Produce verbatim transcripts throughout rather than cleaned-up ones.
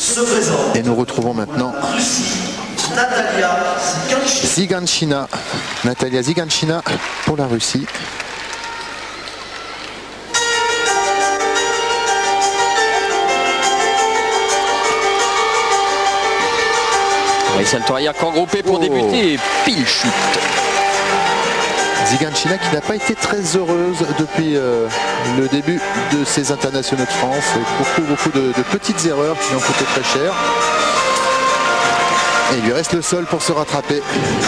Et nous retrouvons maintenant Ziganchina. Natalia Ziganchina pour la Russie. Et c'est le Touriac regroupé pour oh. débuter. Pile chute. Ziganchina qui n'a pas été très heureuse depuis euh, le début de ses internationaux de France. Beaucoup, beaucoup de, de petites erreurs qui lui ont coûté très cher. Et il lui reste le sol pour se rattraper.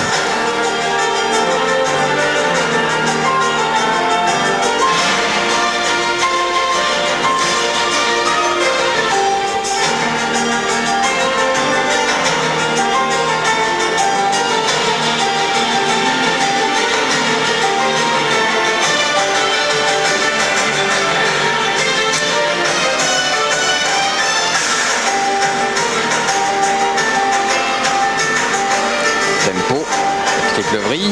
Tempo, Patrick Levry.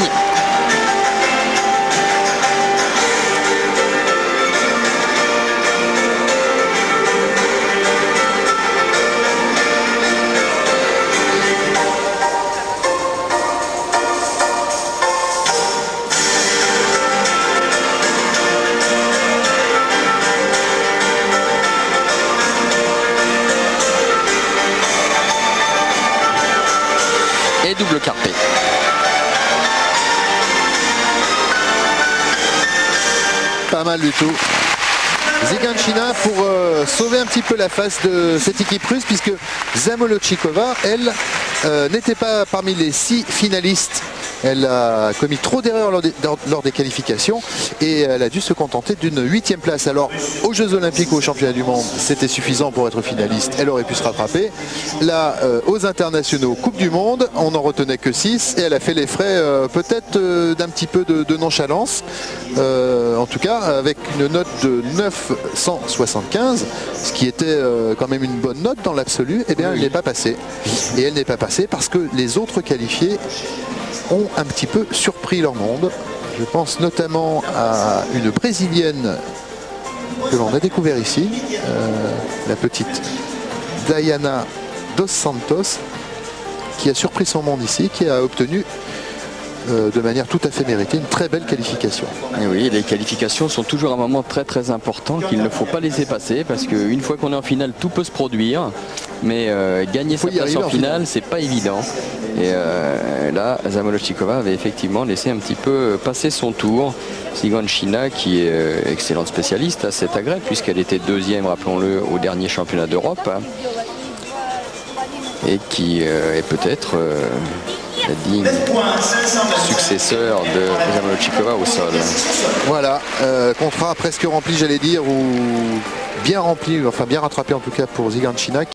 Et double carpé. Pas mal du tout. Ziganchina pour euh, sauver un petit peu la face de cette équipe russe, puisque Zamolodchikova, elle, euh, n'était pas parmi les six finalistes. Elle a commis trop d'erreurs lors, lors des qualifications et elle a dû se contenter d'une huitième place. Alors, aux Jeux Olympiques ou aux Championnats du Monde, c'était suffisant pour être finaliste. Elle aurait pu se rattraper. Là, euh, aux internationaux, Coupe du Monde, on n'en retenait que six et elle a fait les frais euh, peut-être euh, d'un petit peu de, de nonchalance. Euh, en tout cas, avec une note de neuf cent soixante-quinze, ce qui était euh, quand même une bonne note dans l'absolu, eh bien, elle n'est pas passée. Et elle n'est pas passée parce que les autres qualifiés ont un petit peu surpris leur monde. Je pense notamment à une brésilienne que l'on a découvert ici, euh, la petite Diana dos Santos, qui a surpris son monde ici, qui a obtenu euh, de manière tout à fait méritée une très belle qualification. Et oui, les qualifications sont toujours un moment très très important qu'il ne faut pas laisser passer, parce qu'une fois qu'on est en finale, tout peut se produire, mais euh, gagner sa place en finale, c'est pas évident. Et euh, là, Zamolodchikova avait effectivement laissé un petit peu passer son tour. Ziganchina, qui est euh, excellente spécialiste à cet agrès, puisqu'elle était deuxième, rappelons-le, au dernier championnat d'Europe, hein, et qui euh, est peut-être euh, la digne successeur de Zamolodchikova au sol. Voilà, euh, contrat presque rempli, j'allais dire, ou bien rempli, enfin bien rattrapé en tout cas pour Ziganchina.